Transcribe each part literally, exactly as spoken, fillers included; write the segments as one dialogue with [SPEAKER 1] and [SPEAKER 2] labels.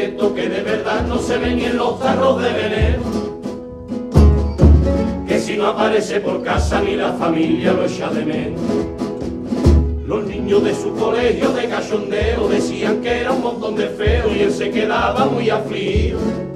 [SPEAKER 1] secretos que de verdad no se ven ni en los tarros de veneno, que si no aparece por casa ni la familia lo echa de menos. Los niños de su colegio de cachondeo decían que era un montón de feo y él se quedaba muy afligido.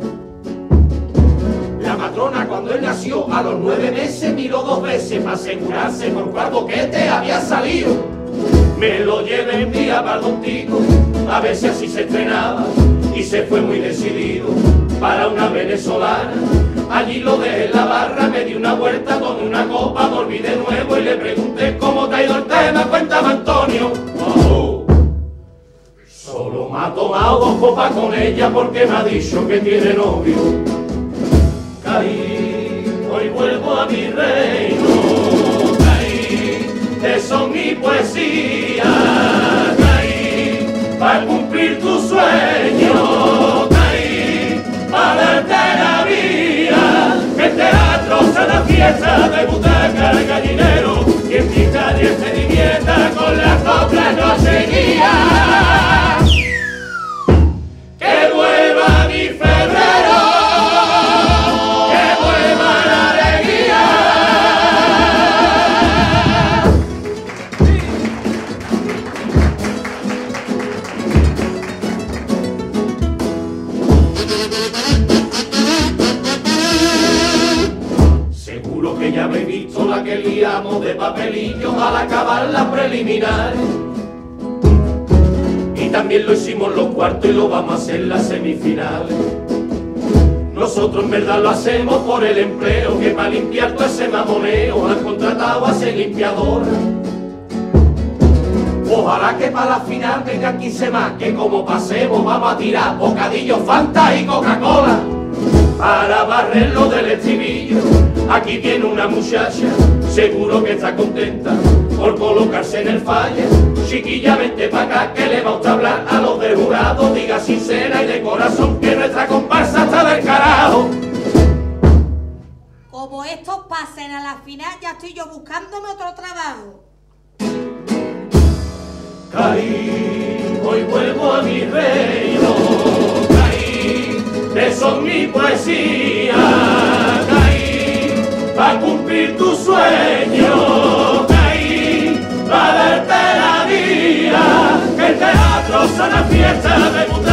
[SPEAKER 1] La matrona cuando él nació a los nueve meses miró dos veces para asegurarse por cuál boquete había salido. Me lo llevé un día para Don Tico a ver si así se estrenaba y se fue muy decidido para una venezolana. Allí lo dejé en la barra, me di una vuelta con una copa, volví de nuevo y le pregunté cómo te ha ido el tema. Cuéntame, Antonio. Oh, solo me ha tomado dos copas con ella porque me ha dicho que tiene novio. Caí, hoy vuelvo a mi reino. Caí, te son mi poesía. Caí, para cumplir tu sueño. Caí, para darte la vida. El teatro será fiesta de butaca y gallinero, y en mi calle se divierta con las coplas no seguía. Que vuelva mi febrero, que vuelva la alegría. Seguro que ya habéis visto la que liamos de papelillos al acabar las preliminares. Y también lo hicimos en los cuartos y lo vamos a hacer en las semifinales. Nosotros en verdad lo hacemos por el empleo, que para limpiar todo ese mamoneo han contratado a ser limpiadora. Ojalá que para la final venga quince más, que como pasemos vamos a tirar bocadillos, Fanta y Coca-Cola para barrerlo del estribillo. Aquí viene una muchacha, seguro que está contenta por colocarse en el falle. Chiquilla, vente pa' acá que le vamos a hablar a los del jurado. Diga sincera y de corazón que nuestra comparsa está del carajo.
[SPEAKER 2] Como estos pasen a la final, ya estoy yo buscándome otro trabajo.
[SPEAKER 1] Caí, hoy vuelvo a mi reino. Caí, de son mi poesía. Caí, pa' cumplir tu sueño. Caí, pa' darte la vida. Que el teatro será fiesta de